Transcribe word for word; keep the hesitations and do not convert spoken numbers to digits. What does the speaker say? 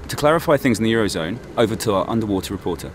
To clarify things in the Eurozone, over to our underwater reporter.